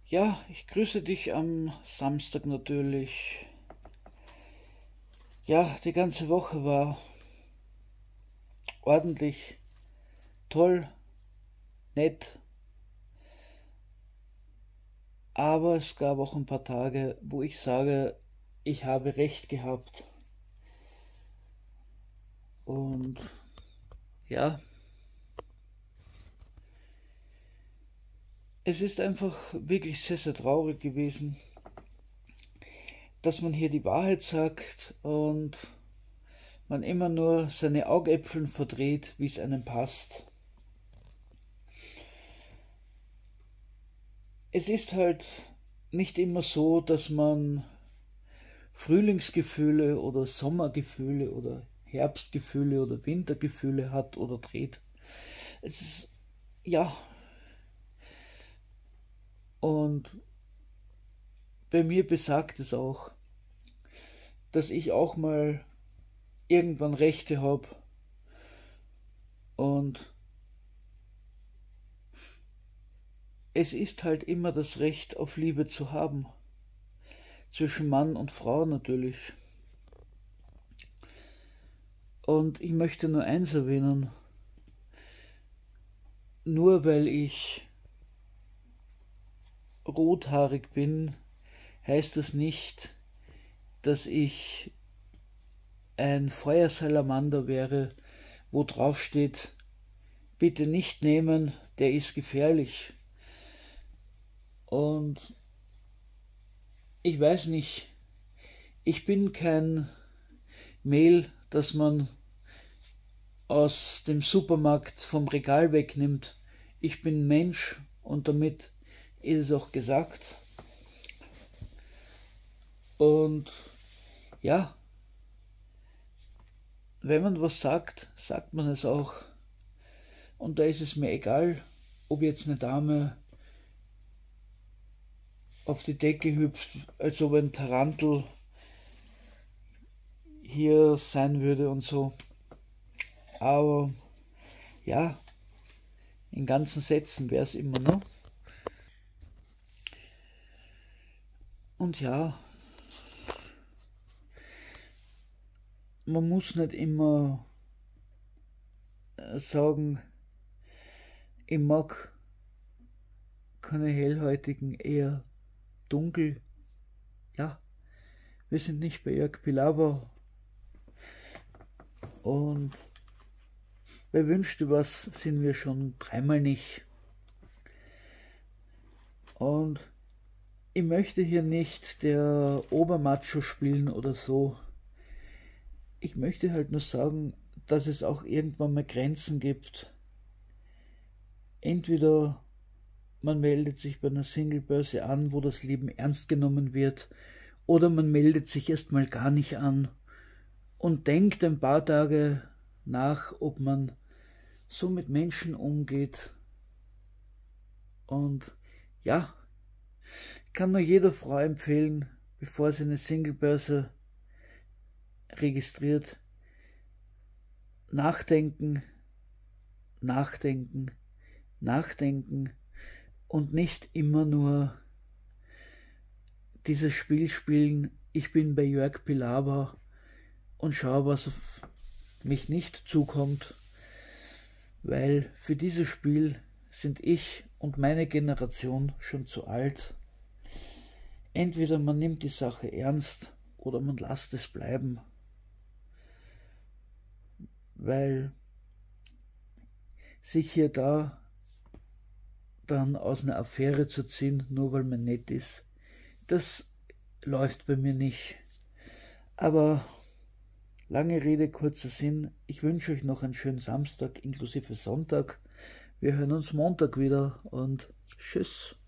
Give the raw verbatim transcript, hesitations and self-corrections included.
Ja, ich grüße dich am Samstag natürlich. Ja, die ganze Woche war ordentlich, toll, nett, aber es gab auch ein paar Tage, wo ich sage, ich habe recht gehabt. Und ja, es ist einfach wirklich sehr, sehr traurig gewesen, dass man hier die Wahrheit sagt und man immer nur seine Augäpfeln verdreht, wie es einem passt. Es ist halt nicht immer so, dass man Frühlingsgefühle oder Sommergefühle oder Herbstgefühle oder Wintergefühle hat oder dreht. Es ist, ja, und bei mir besagt es auch, dass ich auch mal irgendwann Rechte habe und es ist halt immer das Recht auf Liebe zu haben. Zwischen Mann und Frau natürlich. Und ich möchte nur eins erwähnen. Nur weil ich rothaarig bin, heißt das nicht, dass ich ein Feuersalamander wäre, wo drauf steht, bitte nicht nehmen, der ist gefährlich. Und ich weiß nicht, ich bin kein Mehl, das man aus dem Supermarkt vom Regal wegnimmt. Ich bin Mensch und damit ist es auch gesagt. Und ja, wenn man was sagt, sagt man es auch. Und da ist es mir egal, ob jetzt eine Dame auf die Decke hüpft, als ob ein Tarantel hier sein würde und so. Aber ja, in ganzen Sätzen wäre es immer, ne? Und ja, man muss nicht immer sagen, ich mag keine hellhäutigen, eher dunkel. Ja, wir sind nicht bei Jörg Pilawa und bei Wünsch dir was sind wir schon dreimal nicht. Und ich möchte hier nicht der Obermacho spielen oder so. Ich möchte halt nur sagen, dass es auch irgendwann mal Grenzen gibt. Entweder man meldet sich bei einer Singlebörse an, wo das Leben ernst genommen wird, oder man meldet sich erstmal gar nicht an und denkt ein paar Tage nach, ob man so mit Menschen umgeht. Und ja, ich kann nur jeder Frau empfehlen, bevor sie eine Singlebörse registriert, nachdenken, nachdenken, nachdenken und nicht immer nur dieses Spiel spielen, ich bin bei Jörg Pilawa und schau, was auf mich nicht zukommt, weil für dieses Spiel sind ich und meine Generation schon zu alt. Entweder man nimmt die Sache ernst oder man lässt es bleiben, weil sich hier da dann aus einer Affäre zu ziehen, nur weil man nett ist, das läuft bei mir nicht. Aber lange Rede, kurzer Sinn, ich wünsche euch noch einen schönen Samstag inklusive Sonntag. Wir hören uns Montag wieder und tschüss.